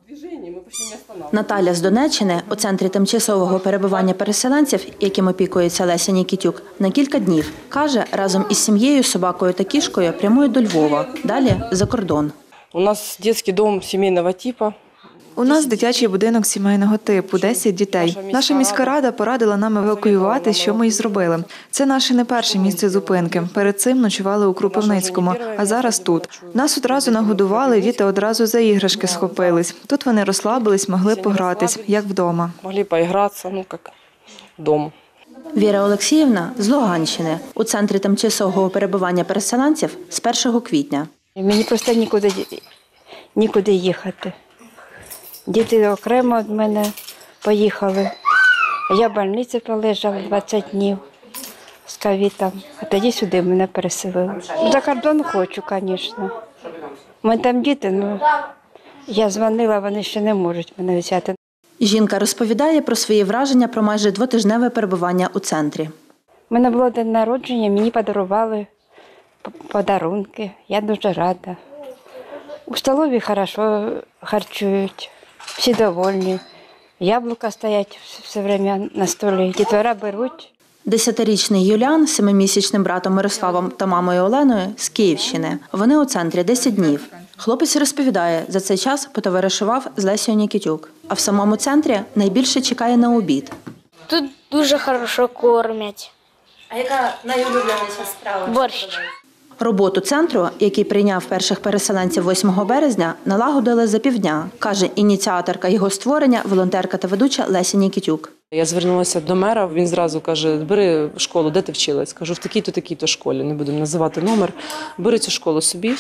Наталя з Донеччини у центрі тимчасового перебування переселенців, яким опікується Леся Нікітюк, на кілька днів. Каже, разом із сім'єю, собакою та кішкою прямує до Львова, далі – за кордон. У нас дитячий дом сімейного типу. У нас дитячий будинок сімейного типу, 10 дітей. Наша міська рада порадила нам евакуювати, що ми й зробили. Це наше не перше місце зупинки. Перед цим ночували у Кропивницькому, а зараз тут. Нас одразу нагодували, діти одразу за іграшки схопились. Тут вони розслабились, могли погратись, як вдома. Могли погратися, як вдома. Віра Олексіївна з Луганщини у центрі тимчасового перебування переселенців з 1 квітня. Мені просто нікуди їхати. Діти окремо від мене поїхали. Я в больниці пролежала 20 днів з ковідом, а тоді сюди мене переселили. За кордон хочу, звісно. У мене там діти, я дзвонила, вони ще не можуть мене взяти. Жінка розповідає про свої враження про майже двотижневе перебування у центрі. У мене було день народження, мені подарували подарунки, я дуже рада. У столові добре харчують. Всі довольні. Яблука стоять все время на столі. Дітвора беруть. 10-річний Юліан з 7-місячним братом Мирославом та мамою Оленою з Київщини. Вони у центрі 10 днів. Хлопець розповідає, за цей час потоваришував з Лесею Нікітюк. А в самому центрі найбільше чекає на обід. Тут дуже добре кормять. А яка найулюбленіша страва? Борщ. Роботу центру, який прийняв перших переселенців 8 березня, налагодили за півдня, каже ініціаторка його створення, волонтерка та ведуча Леся Нікітюк. Я звернулася до мера, він зразу каже, бери школу, де ти вчилась? Кажу, в такій-то, такій-то школі, не будемо називати номер, бери цю школу собі.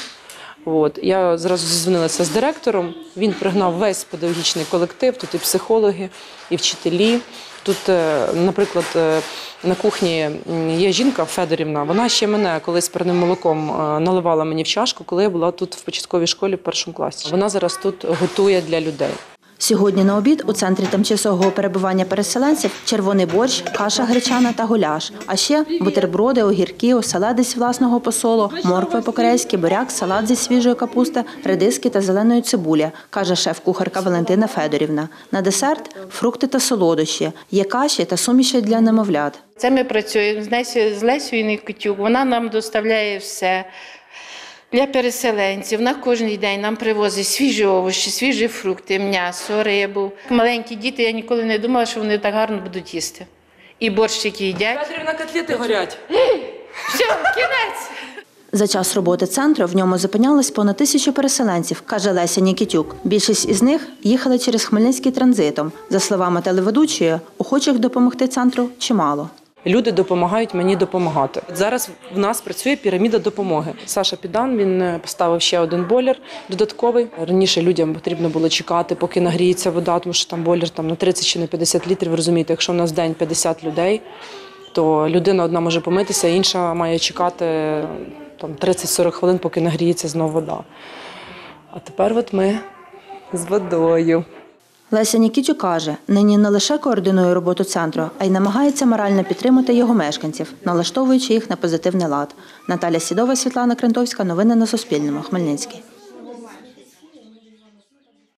Я зразу зізвонилася з директором, він пригнав весь педагогічний колектив, тут і психологи, і вчителі. Тут, наприклад, на кухні є жінка Федорівна, вона ще мене колись парним молоком наливала мені в чашку, коли я була тут в початковій школі в 1 класі. Вона зараз тут готує для людей. Сьогодні на обід у центрі тимчасового перебування переселенців червоний борщ, каша гречана та гуляш. А ще бутерброди, огірки, оселедець власного посолу, морква по-корейськи, буряк, салат зі свіжої капусти, редиски та зеленої цибулі, каже шеф-кухарка Валентина Федорівна. На десерт – фрукти та солодощі, є каші та суміші для немовлят. Це ми працюємо з Лесею Нікітюк, вона нам доставляє все. Для переселенців на кожен день нам привозять свіжі овочі, свіжі фрукти, м'ясо, рибу. Маленькі діти, я ніколи не думала, що вони так гарно будуть їсти. І борщики їдять. Федорівна, котлети горять. Все, кінець! За час роботи центру в ньому зупинялось понад 1000 переселенців, каже Леся Нікітюк. Більшість із них їхали через Хмельницький транзитом. За словами телеведучої, охочих допомогти центру чимало. Люди допомагають мені допомагати. Зараз в нас працює піраміда допомоги. Саша Підан, він поставив ще один бойлер додатковий. Раніше людям потрібно було чекати, поки нагріється вода, тому що там бойлер на 30 чи на 50 літрів. Ви розумієте, якщо у нас в день 50 людей, то людина одна може помитися, інша має чекати 30-40 хвилин, поки нагріється знову вода. А тепер ми з водою. Леся Нікітюк каже, нині не лише координує роботу центру, а й намагається морально підтримати його мешканців, налаштовуючи їх на позитивний лад. Наталя Сідова, Світлана Крентовська. Новини на Суспільному. Хмельницький.